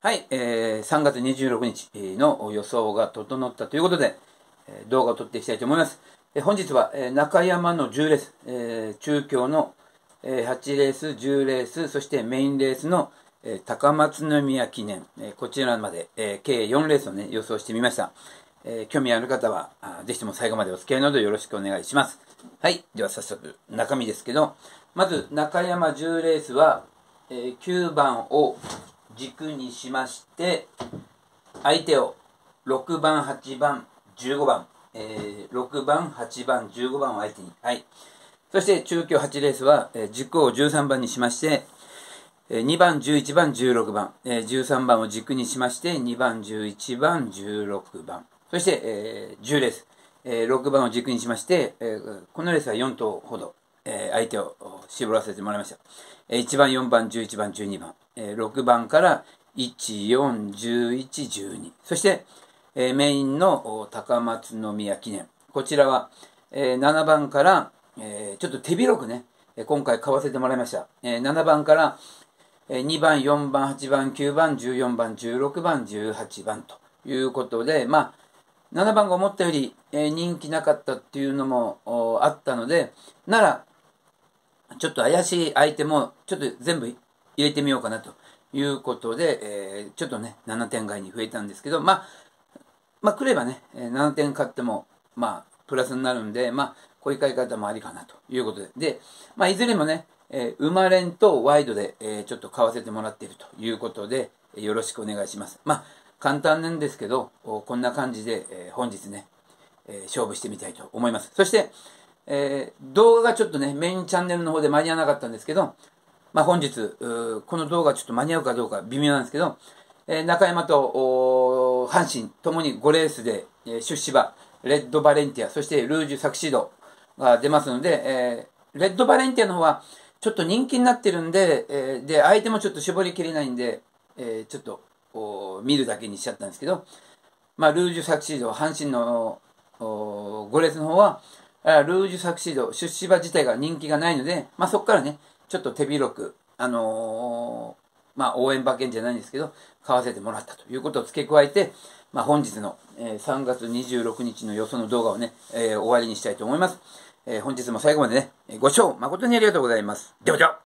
はい、3月26日の予想が整ったということで、動画を撮っていきたいと思います。本日は、中山の10レース、中京の、8レース、10レース、そしてメインレースの、高松宮記念、こちらまで、計4レースをね、予想してみました。興味ある方は、ぜひとも最後までお付き合いのほどよろしくお願いします。はい、では早速、中身ですけど、まず、中山10レースは、9番を軸にしまして、相手を6番、8番、15番、6番、8番、15番を相手に。はい。そして中京8レースは、軸を13番にしまして、2番、11番、16番、13番を軸にしまして、2番、11番、16番。そして、10レース、6番を軸にしまして、このレースは4頭ほど、相手を絞らせてもらいました。1番、4番、11番、12番。6番から1、4、11、12。そして、メインの高松宮記念。こちらは、7番から、ちょっと手広くね、今回買わせてもらいました。7番から2番、4番、8番、9番、14番、16番、18番ということで、まあ、7番が思ったより人気なかったっていうのもあったので、なら、ちょっと怪しい相手もちょっと全部入れてみようかなということで、ちょっとね、7点外に増えたんですけど、まあ、来ればね、7点勝っても、まあ、プラスになるんで、まあ、こういう買い方もありかなということで。で、まあ、いずれもね、馬連とワイドで、ちょっと買わせてもらっているということで、よろしくお願いします。まあ、簡単なんですけど、こんな感じで、本日ね、勝負してみたいと思います。そして、動画がちょっとね、メインチャンネルの方で間に合わなかったんですけど、まあ、本日、この動画ちょっと間に合うかどうか微妙なんですけど、中山と阪神ともに5レースで、出資馬、レッドバレンティア、そしてルージュサクシードが出ますので、レッドバレンティアの方はちょっと人気になってるんで、で、相手もちょっと絞りきれないんで、ちょっと見るだけにしちゃったんですけど、まあ、ルージュサクシード、阪神の5レースの方は、ルージュサクシード、出資馬自体が人気がないので、まあ、そこからね、ちょっと手広く、まあ、応援馬券じゃないんですけど、買わせてもらったということを付け加えて、まあ、本日の、3月26日の予想の動画をね、終わりにしたいと思います。本日も最後までね、ご視聴誠にありがとうございます。ではでは。